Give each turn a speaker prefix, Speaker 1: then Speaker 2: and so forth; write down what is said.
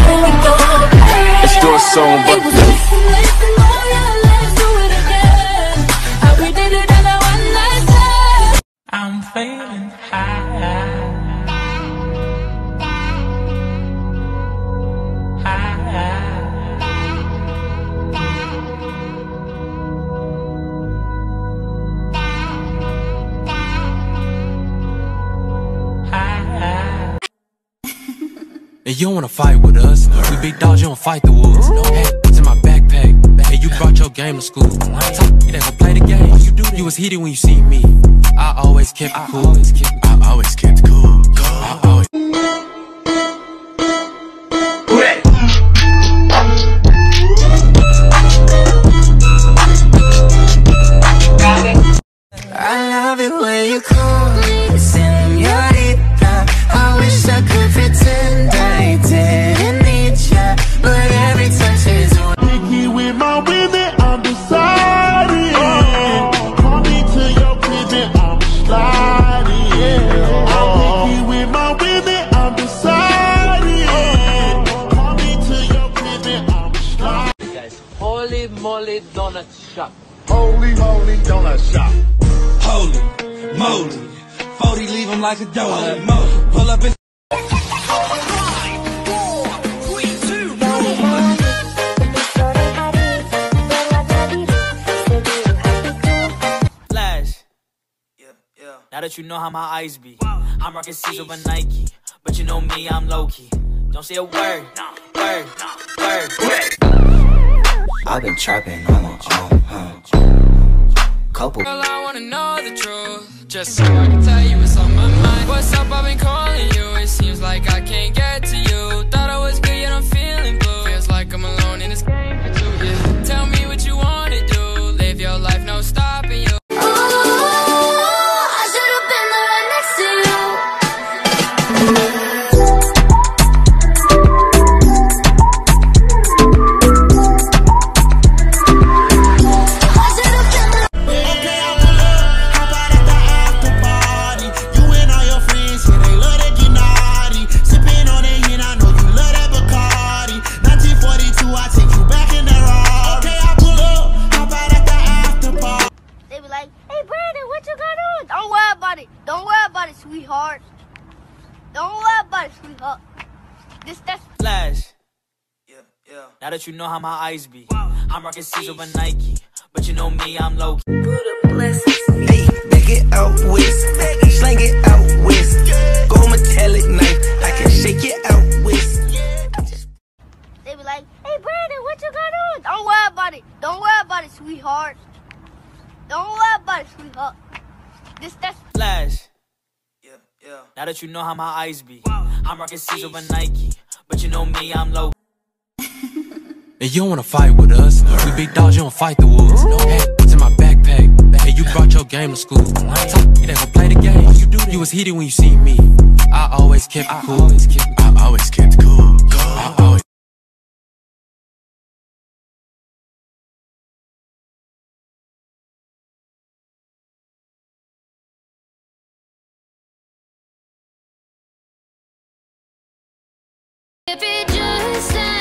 Speaker 1: Let's do a song, but
Speaker 2: I'm feeling high.
Speaker 3: And you don't wanna fight with us. We big dogs, you don't fight the wolves. Hey, it's in my backpack. Hey, you brought your game to school. You never play the game. You was heated when you seen me. I always kept it cool. I always kept it cool. I always.
Speaker 4: I love it when you call me señorita. I wish I could pretend I didn't need ya, but every touch is
Speaker 5: Picky with my women, I'm deciding. Call me to your prison, I'm sliding. I'm picky with my women, I'm deciding. Call me to your prison, I'm sliding.
Speaker 6: Guys, holy moly donut shop.
Speaker 5: Holy moly donut shop.
Speaker 7: Holy moly, 40 leave him like a donut. Pull up and
Speaker 2: Flash. Now that you know how my eyes be, I'm rocking C's over Nike, but you know me, I'm low-key. Don't say a word, word.
Speaker 4: I've been trapping on my own, couple.
Speaker 8: Well, I wanna know the truth, just so I can tell you what's on my mind. What's up, I've been calling you, it seems like I can't get to you. Thought I was good, yet I'm feeling blue. Feels like I'm alone in this game for two, yeah. Tell me what you wanna do, live your life, no stopping you.
Speaker 9: Don't worry about it, sweetheart. Don't worry about it, sweetheart. That's
Speaker 2: Flash. Now that you know how my eyes be, I'm rocking C's over Nike, but you know me, I'm low-key.
Speaker 4: Hey, back it out west, slang it out west. Go metallic knife, I can shake it out west.
Speaker 9: They be like, hey Brandon, what you got on? Don't worry about it. Don't worry about it, sweetheart. Don't worry about it, sweetheart. That's
Speaker 2: Flash. Now that you know how my eyes be, I'm rocking C's over Nike, but you know me, I'm low.
Speaker 3: And you don't wanna fight with us. We big dogs, you don't fight the wolves. Hey, it's in my backpack. Hey, you brought your game to school. You never play the game. You was heated when you seen me. I always kept it cool. I always kept it cool. I always.
Speaker 9: if it just